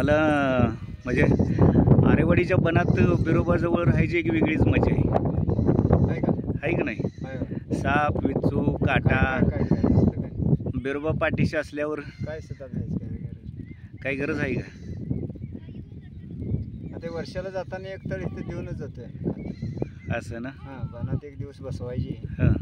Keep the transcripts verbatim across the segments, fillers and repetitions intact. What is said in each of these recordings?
मला म्हणजे आरेवाडीच्या बनात बिरोबाजवळ राहायची एक वेगळीच मजा आहे. आहे का नाही? साप, विचू, काटा बिरोबा पाठीशी असल्यावर काय सुद्धा काही गरज आहे का? आता वर्षाला जाताना एक तर इथे देऊनच जातोय असं ना. हां, बनात एक दिवस बसवायची. हां,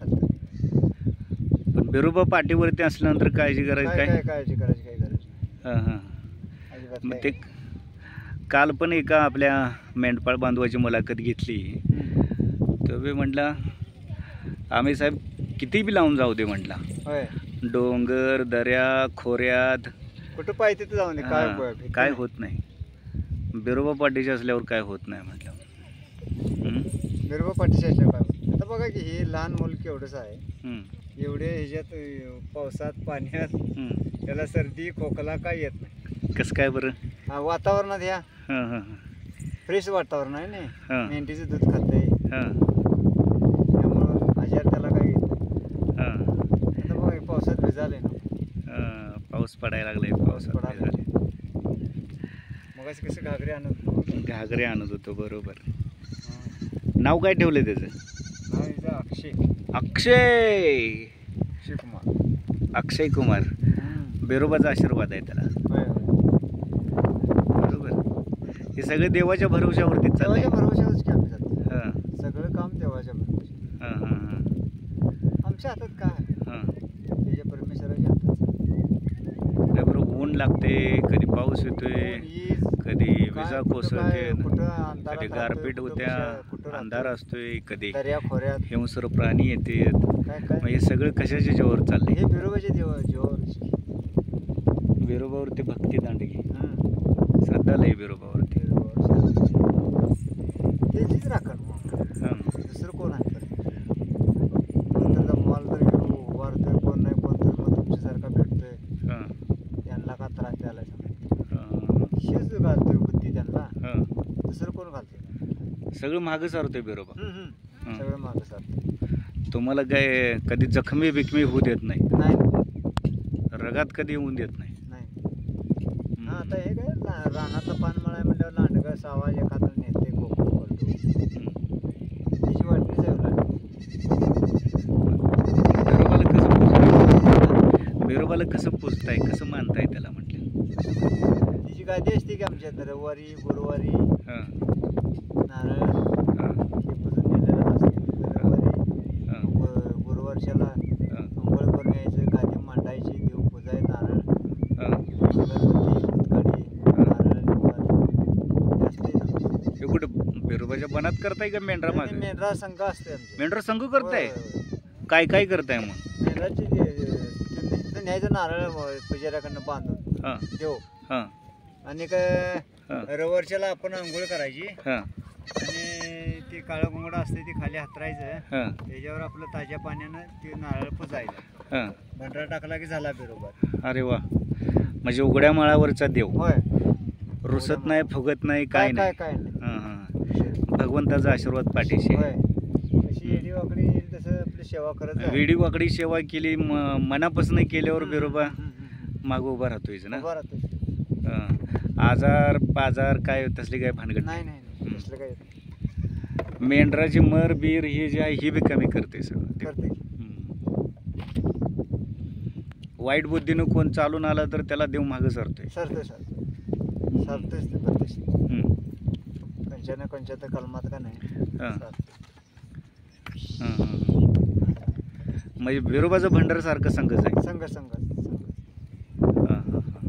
पण बिरोबा पाठीवरती असल्यानंतर काळजी करायची काय काय? काय काळजी करायची काही गरज नाही. हां हां. अजिबात मग काय. ते काल पण एका आपल्या मेंढपाळ बांधवाची मुलाखत घेतली. तर मी म्हटला आम्ही साहेब किती बी लावून जाऊ दे म्हटला, होय, डोंगर दऱ्या खोऱ्यात कुठं पाहिजे तिथं जाऊन दे, काय हां, उपयोग? काय होत नाही. बिरोबा पाठीशी असल्यावर काय होत नाही म्हटलं. हं? बिरोबा पाठीशी असल्या काय आता बघा की हे लहान मुल केवढंच आहे, हं, एवढे ह्याच्यात अं, पावसात पाण्यात हं. त्याला सर्दी खोकला काय येत नाही. कसं काय बरं? हा, वातावरणात ह्या हां हां फ्रेश वातावरण आहे ना, हां मेंढीचं दूध खाते हां त्यामुळं आजार त्याला काही येत नाही. हां आता बघा हे पावसात भिजाले ना, हां. पाऊस पडायला लागलाय. पावसात पडायला भिजायला. मग असं कसं घागरे आणत घागरे आणत होतो. बरोबर. नाव काय ठेवलंय त्याचं? नाही अक्षय अक्षय शिवकुमार. अक्षय कुमार. बिरोबाचा आशीर्वाद आहे त्याला. होय होय, बरोबर. हे सगळे देवाच्या भरोश्यावरतीच चाललंय. देवाच्या भरोश्यावरच की आम्ही जातो. हां सगळं काम देवाच्या भरोश्यावर. हां हां हां आमच्या हातात काय, हां. त्याच्या परमेश्वराच्या हातात. काय बरं, ऊन लागते, कधी पाऊस येतोय, कधी विजा कोसळते, कधी गारपीट होत्या, अंधार असतोय, कधी दर्या खोऱ्यात हिंस्र प्राणी येते. काय काय मग हे सगळं कशाच्या जीवावर चाललंय? हे बिरोबाच्या देवा जीवावरची. बिरोबावरती भक्ती दांडगी, हं. श्रद्धा लय बिरोबावरती. त्याचीच राखण मग, हां दुसरं कोण आहे? कोण तर जमवाल तर घेऊ उभारतोय, कोण नाही कोण तर मग तुमच्यासारखा भेटतोय. हां त्यांना का त्रास द्यायला हां शेच घालतोय बुद्धी त्यांना, हां. दुसरं कोण घालतोय? सगळं मागं सारतोय बिरोबा. हं, सगळं मागं सारतोय. तुम्हाला काय कधी जखमी बिकमी होऊ देत नाही, नाही रगात कधी येऊन देत नाही. नाही. हा, आता हे काय ला- रानातलं पान मळाय म्हटल्यावर लांडगं सावा एखादं नेते कोकण करतो, त्याची वाटणीच आहे उलट. बिरोबाला कसं पूजताय? बिरोबाला कसं पूजताय, कसं मानताय त्याला म्हटलं? तिची गादी असते की आमच्यात रविवारी गुरुवारी हां नारळ हां हे पुजून दिलेलं असते. रविवारी हां गु- गुरुवर्षाला हां अंघोळ करून यायचं, गादी मांडायची, देव पूजाय, नारळ हां. अगरबत्ती दूधकडी नारळ निवड हे असते ना. हे कुठं बिरोबाच्या बनात करताय का मेंढरा आणि माग? मेंढरा संघ असते आमच्या. मेंढरा संघ करताय? होय, होय. काय काय करताय मग? मेंढराची तिथं न्यायचं नारळ पुजाऱ्याकडनं बांधून हां देव, हां आणि काय हां रविवारच्याला आपण आंघोळ करायची हां आणि ते काळं घुंगडं असते ते खाली हातरायचं, हां त्याच्यावर आपलं ताज्या पाण्यानं ते नारळ पुजायचं, हां. भंडारा टाकला की झाला बिरोबर. अरे वा, म्हणजे उघड्या माळावरचा देव, होय, रुसत नाही, फुगत नाही, काय काय काय नाही. काय नाही. हां हां. भगवंताचा आशीर्वाद पाठीशी. होय, कशी येडी वाकडी येईल तसं आपली सेवा करत जा. वेडी वाकडी सेवा केली, म- मनापासून केल्यावर बिरोबा हम्म, हम्म, हम्म. माग उभा राहतोय ना. उभा राहतो. हां. आजार पाजार काय तसली काय भानगड नाही नाही नाही, तसलं काय येत नाही. मेंढराची मर बीर हे जे आहे हे बी कमी करते सगळं ते. करते. हम्म. वाईट बुद्धीनं कोण चालून आला तर त्याला देव मागं सरतोय. सरतोय सरतोय सरतोयच ते पद्धतशीर. हम्म. कंच्यानं कंच्या तर कलमात का नाही हां. सरतोय. हां, हां, हां. म्हणजे बिरोबाचं भंडार सारखं संघच आहे. संघ संघ संघ. हां, हां, हां.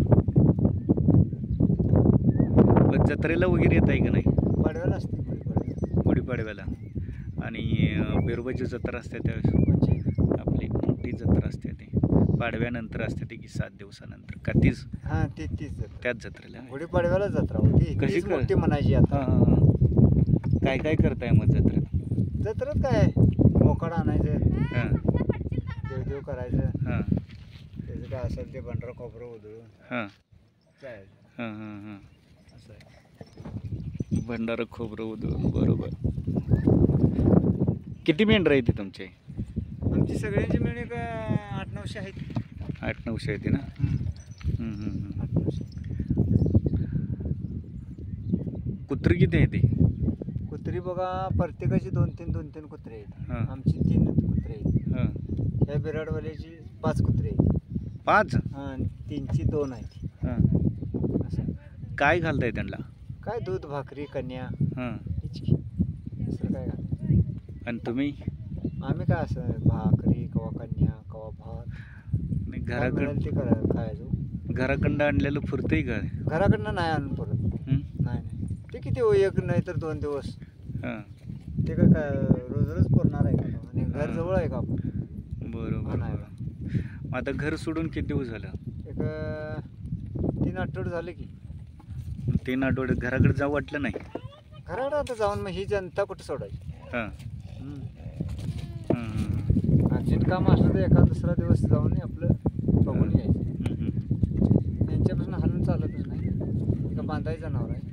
मग जत्रेला वगैरे येत आहे का नाही? पाडव्याला असते गुढीपाडव्याला. गुढीपाडव्याला आणि अं, बिरोबाची जत्रा असते त्यावेळेस कोणची? आपली मोठी जत्रा असते ती पाडव्यानंतर असते ती की सात दिवसानंतर का तीच हां, ती तीच जत्रा. त्याच जत्रेला? गुढीपाडव्याला जत्रा होती, कशी तीच कर- मोठी म्हणायची हां आता. हां हां. काय काय करताय मग जत्रेत? जत्रेत काय मोकाड आणायचं, हां देवदेव करायचं, हां त्याचं काय असेल ते भंडारा खोबरं उधळून हां जायचं, हां हां हां. असं आहे. भंडारा खोबरं उधळून. बरोबर. किती मेंढरं आहे ते तुमचे? आमची सगळ्यांची मिळून एक आठ नऊशे आहेत. आठ नऊशे येते ना. हम्म. हम्म, हम्म, हम्म. आठ नऊशे. कुत्री किती आहे ती? कुत्री बघा प्रत्येकाची दोन तीन दोन तीन कुत्रे आहेत. हां आमची तीन कुत्रे आहेत. हां ह्या बिराडवाल्याची पाच कुत्रे आहेत. पाच? हां तीनची दोन आहेत. हां असं काय घालताय त्यांना? काय दूध भाकरी कन्या हां हीच की. दुसरं काय घालतो आणि तुम्ही? आम्ही काय असं भाकरी कवा कन्या कवा भात नाही काय घराकडं मिळेल ते करा खायचो. घराकडं आणलेलं फुरतंय का? घराकडनं नाही आणून परत. हं? नाही नाही ते किती हो, एक नाही तर दोन दिवस. हां ते काय काय रोज रोज पुरणार आहे का? आणि घर जवळ आहे का आपण? बरोबर नाही. बरोबर. मग आता घर सोडून किती दिवस झालं? एक अं, तीन आठवडे झाले की. तीन आठवडे घराकडे जाऊ वाटलं नाही? घराकडे आता जाऊन मग ही जनता कुठं सोडायची? हां हम्म. हं, हं, अर्जंट काम असलं तर एखादा दुसरा दिवस जाऊन आपलं बघून यायचं. हं, हं. त्यांच्यापासून हलून चालतच नाही. एका बांधायचं जनावर आहे.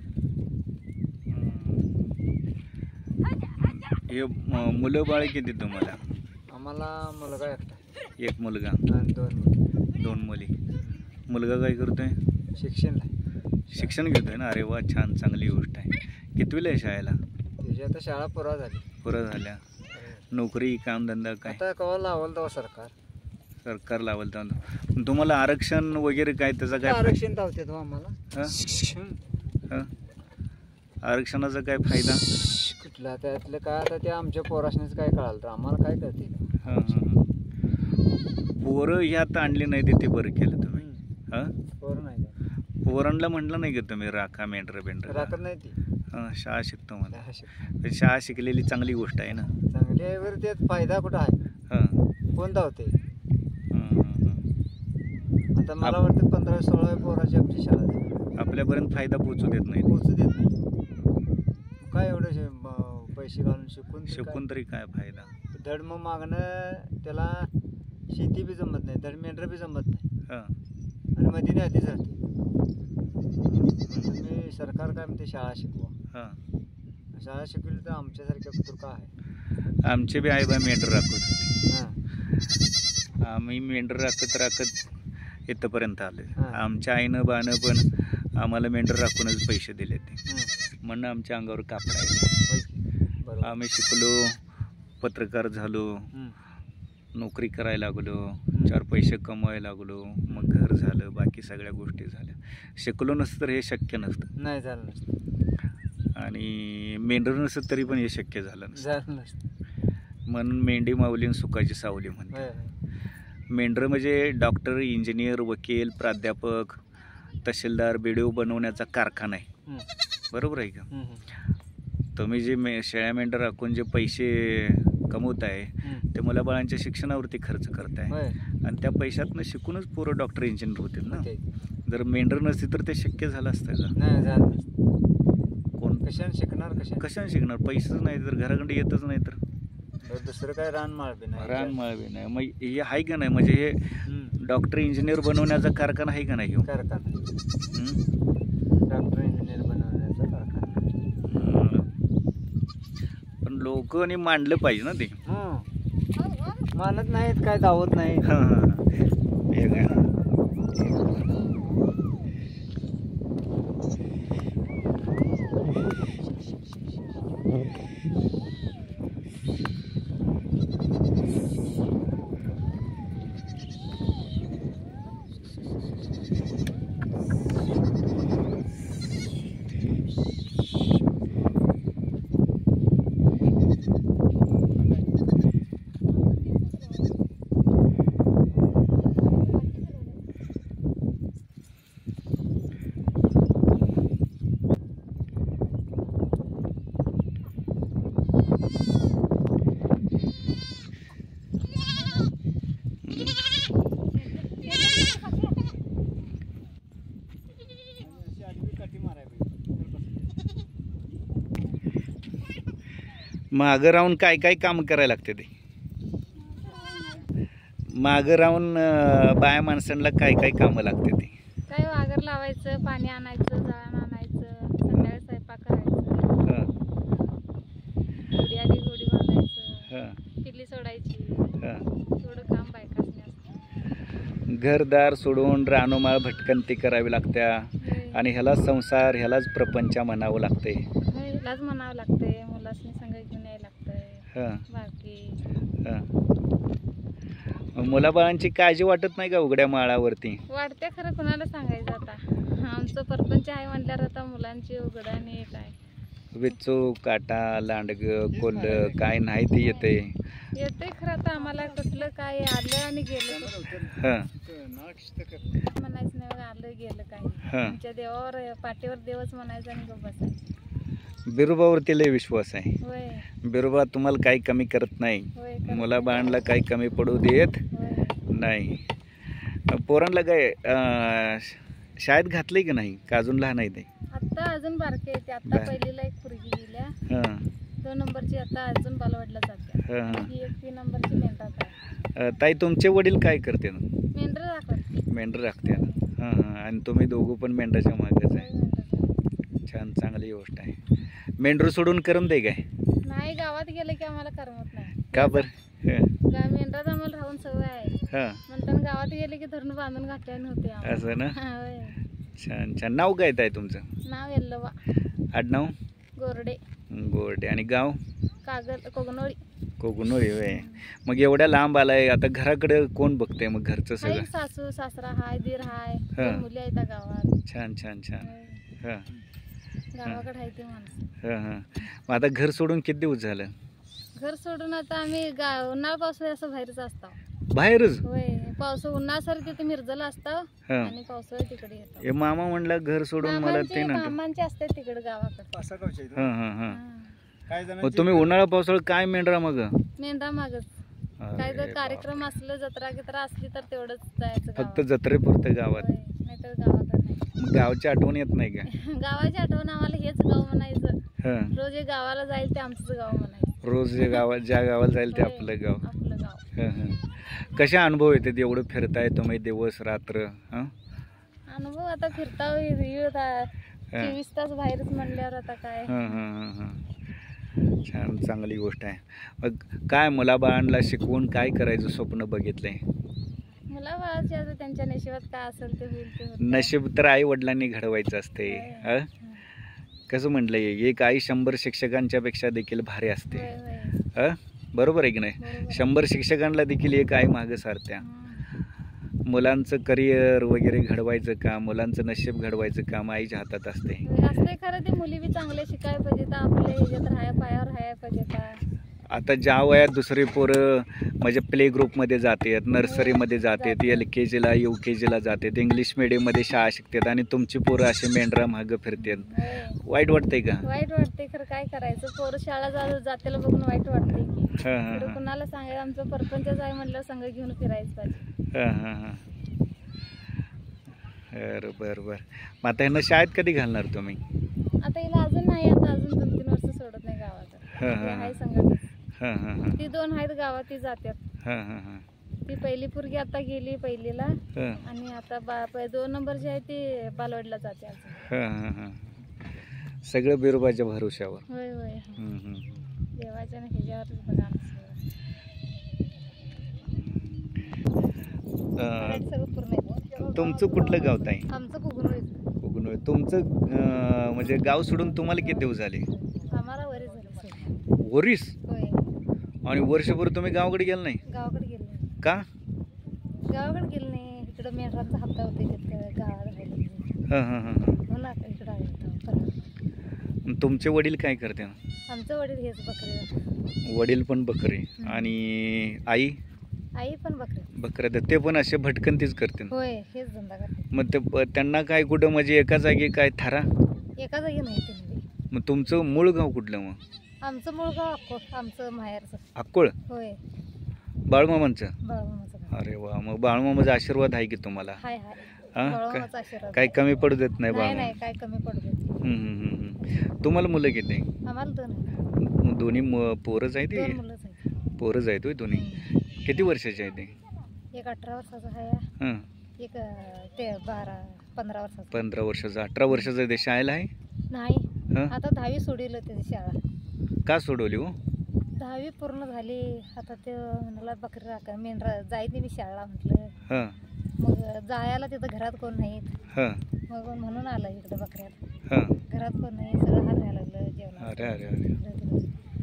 हे म- मुलं बाळ किती तुम्हाला? आम्हाला मुलगा एकटा एक मुलगा आणि दोन मुली. दोन मुली. मुलगा काय करतोय? शिक्षणला शिक्षण घेतोय ना? अरे वा छान, चांगली गोष्ट आहे. कितवीला आहे शाळेला? त्याची आता शाळा पुरा झाली. पुरं झाल्या. नोकरी कामधंदा काय? आता कवा लावल तेव्हा सरकार सरकार लावल तर तुम्हाला आरक्षण वगैरे काय त्याचा काय आरक्षण धावते तो आम्हाला. हं? हम्म. हं? आरक्षणाचा काय फायदा? कुठला त्यातलं काय आता ते आमच्या पोराशनेच काय कळालं तर आम्हाला काय करते. हं, हं, हं. पोरं ह्यात आणली नाही ते ते बरं केलं तुम्ही. हं? पोरं नाही द्या. पोरांना म्हटलं नाही का तुम्ही राखा मेंढर बेंढर? राखत नाही ती. हं, शाळा शिकतो म्हणा. हा, शिक- पण शाळा शिकलेली चांगली गोष्ट आहे ना. चांगली आहे बरं त्यात फायदा कुठं आहे? हं, कोण धावते? हं, हं, हं. आता मला वाटतं पंधरा सोळा पोराची आमची शाळा झाली. आपल्यापर्यंत फायदा पोचू देत नाही. पोचू देत नाही. काय एवढं शे- म- पैसे घालून शिकून तरी शिकून तरी काय फायदा? काय? धड मग मागणं त्याला शेती बी जमत नाही, धड मेंढर बी जमत नाही हं, आणि मधीने आधी जाते. तुम्ही सरकार काय म्हणते शाळा शिकवा. हं. शाळा शिकवली तर आमच्यासारख्या कुत्र का आहे? आमचे बी आई बा मेंढर राखत होते. हां आम्ही मेंढर राखत राखत इथंपर्यंत आलो. हां. आमच्या आईनं बानं पण आम्हाला मेंढर राखूनच पैसे दिले ते. हं. म्हणून आमच्या अंगावर कापड आहे. होय की. बरोबर. आम्ही शिकलो, पत्रकार झालो, हं. नोकरी करायला लागलो, चार पैसे कमवायला लागलो, मग घर झालं, बाकी सगळ्या गोष्टी झाल्या. शिकलो नसतं तर हे शक्य नसतं. नाही झालं नसतं. आणि मेंढर नसतं तरी पण हे शक्य झालं नसतं. झालं नसतं. म्हणून मेंढी माऊली आणि सुखाची सावली म्हणते. होय, होय. मेंढर म्हणजे डॉक्टर, इंजिनियर, वकील, प्राध्यापक, तहसीलदार, बी डी ओ बनवण्याचा कारखाना आहे. हं. बरोबर आहे का? हं, हं. तुम्ही जे मे शेळ्या मेंढर राखून जे पैसे कमवताय हं. ते मुलाबाळांच्या शिक्षणावरती खर्च करताय होय. आणि त्या पैशातनं शिकूनच पोरं डॉक्टर, इंजिनियर होतील ना. होते. जर मेंढर नसती तर ते शक्य झालं असतं का? नाही झालं नसतं. कोण कशाने शिकणार कशा? कशाने शिकणार? पैसेच नाही तर घराकडे येतच नाही तर दुसरं काय रानमाळ बी नाही. रान माळवी नाही. मग हे आहे का नाही? म्हणजे हे हं. डॉक्टर, इंजिनियर बनवण्याचा कारखाना आहे का नाही? ह्यो? कारखाना हं? डॉक्टर इंजिनियर बनवण्याचा कारखाना. हं. पण लोकांनी मांडलं पाहिजे ना ते. हं. मानत नाहीत काय दावत नाही. हं. हे काय? मागं राहून काय काय काम करायला लागते ते? मागं राहून अं, बाया माणसांना काय काय कामं लागते ते? काय वागर लावायचं, पाणी आणायचं, जळण आणायचं, संध्याकाळी स्वयंपाक करायचं, हं, गुडी आधी गुडी बांधायचं, हं, पिल्ली सोडायची, हं. थोडं काम बायकासनी असतं. घरदार सोडून रानोमाळ भटकंती करावी लागत्या. होय. आणि ह्यालाच संसार ह्यालाच प्रपंच म्हणावं लागते. होय, हिलाच म्हणावं लागतंय, मुलासनी संग घेऊन यायला लागतंय हां बाकी. हां मुलाबाळांची काळजी वाटत नाही का उघड्या माळावरती? वाढते खरं, कुणाला सांगायचं आता. आमचं परपंच आहे म्हटल्यावर आता मुलांची उघड आणि काय विचू काटा लांडग कोल्ह काय नाही ते येते. येते खरं. आता आम्हाला कसलं काय आलं आणि गेलं हां म्हणायचं नाही बघा. आलं गेलं काय हां आमच्या देवावर पाठीवर देवच म्हणायचं आणि गप्प बसायचं. बिरोबावरती लय विश्वास आहे. होय बिरोबा तुम्हाला काही कमी करत नाही. होय करत मुलाबाळांना काही कमी पडू देत होय. नाही. पोरांना काय अं, शाळेत घातलंय की नाही का अजून लहान आहे ते? आता अजून बारके येते. आता बा- पहिलीला एक पोरगी गेल्या, हां दोन नंबरची आता अजून बालवाडीला जाते. हां ही एक तीन नंबरची मेंढरात आहे. अं, ताई तुमचे वडील काय करते ना? मेंढर दाखवत मेंढर राखते ना. हां हां आणि तुम्ही दोघं पण मेंढराच्या मागच आहे. छान चांगली गोष्ट आहे. मेंढरू सोडून करम दे काय? नाही, गावात गेलं की आम्हाला करमत नाही. का बरं? हां गा मेंढरात आम्हाला राहून सवय आहे. हां म्हणताना गावात गेले की धरून बांधून घातल्याने होते आम्हाला. असं ना. होय. छान छान. नाव काय ताई तुमचं? नाव येल्लवा आडनाव? गोरडे, गोरडे. आणि गाव? कागल कोगनोळी. कोगनोळी होय. मग एवढ्या लांब आलाय आता घराकडे कोण बघतंय मग घरचं हाय सगळं? सासू सासरा हाय, दीर हाय, हा. दोन मुली आहेत गावात. छान छान छान. होय. हां गावाकडे आहे ते माणसं. हां हां मग आता घर सोडून किती दिवस झालं? घर सोडून आता आम्ही गा उन्हाळा पावसाळ्यात असं बाहेरच असतो. बाहेरच? होय, पावस उन्हाळ्यासारखं तिथे मिरजला असतो हां आणि पावसाळ्यात तिकडे येतो. हे मामा म्हणलं घर सोडून मला ते मामांचे ना. मामांचे असते तिकडे गावाकडे. पासागावचे आहेत. हां हां हां हा. काय मग जणांचे तुम्ही उन्हाळा पावसाळा काय मेंढरा मग? मेंढरा मागच काय जर अरे कार्यक्रम असलं, जत्रा गित्रा असली तर तेवढंच जायचं फक्त गावात. जत्रेपुरतं गावात? होय, नाहीतर गावाकडे नाही. मग गावची आठवण येत नाही का? गावाची आठवण आम्हाला हेच गाव म्हणायचं. हां रोज जे गावाला जाईल ते आमचंच गाव म्हणायचं. रोज जे गावात ज्या गावाला जाईल ते होय, आपलं गाव. आपलं गाव. हां हां कशा अनुभव येतात एवढं फिरताय तुम्ही दिवस रात्र? हां अनुभव आता फिरता चोवीस तास बाहेरच म्हणल्यावर आता काय. हां हां हां हां छान चांगली गोष्ट आहे. मग काय मुलाबाळांना शिकवून काय करायचं स्वप्न बघितलंय? मुला बाळाचे आता त्यांच्या नशिबात काय असेल ते होईल ते होतं. नशीब तर आई वडिलांनी घडवायचं असते. होय. हं? कसं म्हटलंय एक आई शंभर शिक्षकांच्या पेक्षा देखील भारी असते. होय, होय. हं? बरोबर आहे की नाही? बरोबर. शंभर शिक्षकांना देखील एक आई मागं सारत्या. हं. मुलांचं करिअर वगैरे घडवायचं काम, मुलांचं नशीब घडवायचं काम आईच्या हातात असते. होय, असते खरं. ते मुली बी चांगले शिकायला पाहिजे, तर आपल्या ह्याच्यात राहाय पायावर राहायला पाहिजे. आता आता ज्या वयात दुसरी पोरं म्हणजे प्ले ग्रुपमध्ये जातात, नर्सरीमध्ये जातात, एल के जीला यू के जीला जातात, इंग्लिश मिडियममध्ये शाळा शिकतात आणि तुमची पोरं असे मेंढरा मागं फिरतात. होय. वाईट वाटतंय का? वाईट वाटते खरं. काय करायचं, पोरं शाळा जा जातेला बघून वाईट वाटते की. हां हां खरं हां कुणाला सांगायला आमचं परपंचच आहे म्हणलं संघ घेऊन फिरायचं पाहिजे. हां हां हां बरं बरं बरं. मग आता ह्यांना शाळेत कधी घालणार तुम्ही? आता हिला अजून नाही, आता अजून दोन तीन वर्ष सोडत नाही गावात. हां ते हां आहे संघात. हां हां हां ती दोन आहेत गावात, ती जातात. हां हां हां ती पहिली पोरगी आता गेली पहिलीला हां आणि आता बा प- दोन नंबरची आहे ती बालवाडीला जाते अजून. हां हां हां सगळं बिरोबाच्या भरोश्यावर. होय होय. हं, हं. देवाच्या ना ह्याच्यावरच बघा आमचं अं, सगळं पूर्ण आहे. तुमचं कुठलं गाव ताई? आमचं कुगुनोळीचं. कोकण तुमचं अं, म्हणजे गाव सोडून तुम्हाला किती दिवस झाले? आम्हाला वरीच झालं सगळं. वरीस? होय. आणि वर्षभर तुम्ही गावाकडे गेला नाही गावाकडे गेले नाही. का? गावाकडे गेले नाही. इकडं मेंढरांचा हप्ता होते तिथं गावाला राहिलं. हां हां हां हां हो ना, इकडं आले होतो परत. तुमचे वडील काय करते? आमचं वडील हेच बकरे. वडील पण बकरे हं. आणि आई? आई पण बकरे. बकऱ्या तर ते पण असे भटकंतीच करते. होय, हेच धंदा करते. मग ते प- त्यांना काय कुठं म्हणजे एका जागी काय थारा? एका जागी नाही ते. मग तुमचं मूळ गाव कुठलं मग? आमचं मूळ गाव अक्कोळ, आमचं माहेरचं. अक्कोळ? होय, बाळूमामांचं? बाळूमामाचं गाव. अरे वा, मग बाळूमामाचा आशीर्वाद आहे की तुम्हाला? हाय हाय. हा? बाळूमामाचा आशीर्वाद. काही कमी पडू देत नाही नाही बाळूमामा? नाही, काय कमी पडू देत. हम्म, हम्म, हम्म, हम्म. तुम्हाला मुलं किती? आम्हाला दोन आहेत. मग दोन्ही मु- पोरच आहे दोन ते? मुलंच आहेत. पोरच आहे तो दोन्ही? हम्म. किती वर्षाचे आहे ते? एक अठरा वर्षाचा आहे, हां एक अं, ते बारा पंधरा वर्षाचा. पंधरा वर्षाचं अठरा वर्षाचं आहे ते शाळेला आहे? नाही, हां आता दहावी सोडलं त्याची शाळा. का सोडवली हो? दहावी पूर्ण झाली. आता ते म्हणाला बकरी राखा मेंढरा जायत नाही मी शाळा म्हटलं. हां मग जायला तिथं घरात कोण नाहीत, हां मग म्हणून आलं इकडं बकऱ्यात. हां. घरात कोण नाही, सगळं हात घ्यायला लागलं जेवणाचं. अरे अरे अरे तिकडं.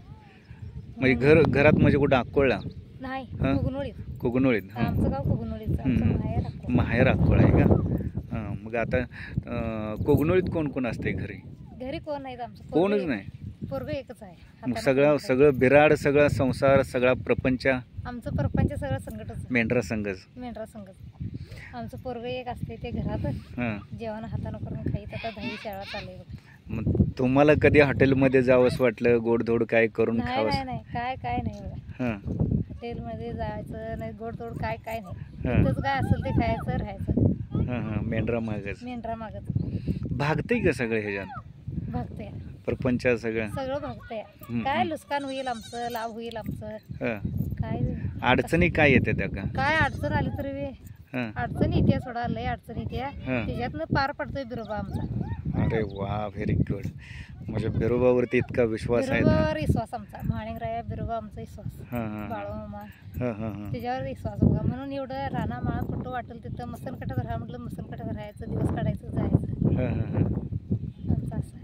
म्हणजे घर घरात म्हणजे कुठं अक्कोळला? नाही, हां. कुगनोळीत. कोगनोळीत. हां आमचं गाव कुगनोळीचं, आमचं हम्म. माहेर अक्कोळ. माहेर अक्कोळ आहे का? हां. मग आता अं, कोगनोळीत कोण कोण असते घरी? घरी कोण नाहीत आमचं, कोणच पोरगं- नाही. पोरगं एकच आहे. मग हातानं सगळं काम सगळं बिराड, सगळा संसार, सगळा प्रपंच करायचं. आमचं परपंच सगळं संकटच, मेंढरा संघच. मेंढरा संकट. आमचं पोरगं एक असते ते घरात हां. जेवण हातानं करून खाईत. आता दहावी शाळा चालू आहे बघ. मग तुम्हाला कधी हॉटेलमध्ये जावंच वाटलं, गोडधोड काय करून नाही खावंस? नाही नाही काय काय नाही बघा. हां हॉटेलमध्ये जायचं नाही, गोडतोड काय काय नाही. हां तिथंच काय असेल ते खायचं राहायचं. हां हां. मेंढरा मागच मेंढरा मागत भागतंय का सगळं ह्याच्यात? भागतंय, प्रपंच सगळं? सगळं भागतंय. हम्म. काय नुकसान होईल आमचं, लाभ होईल आमचं, हां. काय अडचणी काय येते त्या का? काय अडचण आली तरी बी हां अडचण येते, सोडा लय अडचण येते. हां. त्याच्यातनं पार पडतोय बिरोबा आमचा. अरे वा, व्हेरी गुड. म्हणजे बिरोबावरती इतका विश्वास आहे ना? बिरोबावर विश्वास आमचा, महाणिंगराया बिरोबा आमचा विश्वास. हां हां बाळू मामा हां हां हां. त्याच्यावर विश्वास बघा. म्हणून एवढं राणा माळा कुठं वाटेल तिथं मसनकटात राहा म्हटलं, मसनकटात राहायचं, दिवस काढायचं, जायचं. हां हां हां. आमचं असं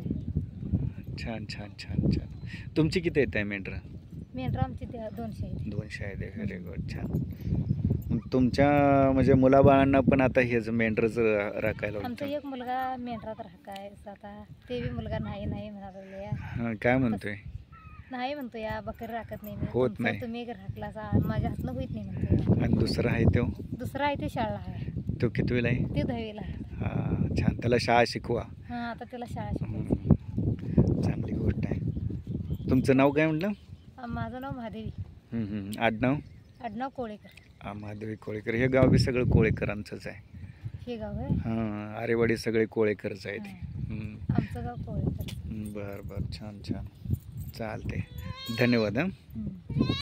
आहे. छान छान छान छान. तुमची किती येत आहे मेंढरा? मेंढरा आमची द्या- दोनशे आहे. दोनशे आहे. Very good. छान. मग तुमच्या म्हणजे मुलाबाळांना पण आता हेच मेंढरच राखायला आमचा होतं? एक मुलगा मेंढरात राखायचा आता, ते बी मुलगा नाही नाही म्हणाला. हां, काय म्हणतोय? नाही म्हणतो या, बकरी राखत नाही मी. होत तुमचा नाही. तुम्ही एक राखला सा, माझ्या हातनं होत नाही म्हणतो. आणि दुसरा आहे तो? दुसरा आहे ते शाळा आहे, तो कितवीला आहे? ते दहावीला आहे. हां छान. त्याला शाळा शिकवा. हां, आता त्याला शाळा शिकायची. हम्म. चांगली गोष्ट आहे. तुमचं नाव काय म्हटलं? अं, माझं नाव महादेवी, हम्म, हम्म. आडनाव? आडनाव कोळेकर. हां, महादेवी कोळेकर. हे गाव बी सगळं कोळेकरांचंच आहे. हे गाव आहे. हां, आरेवाडी सगळे कोळेकरच आहेत. हां. हम्म. आमचं गाव कोळेकर. बरं बरं. छान छान. चालते. धन्यवाद. हां. हम्म.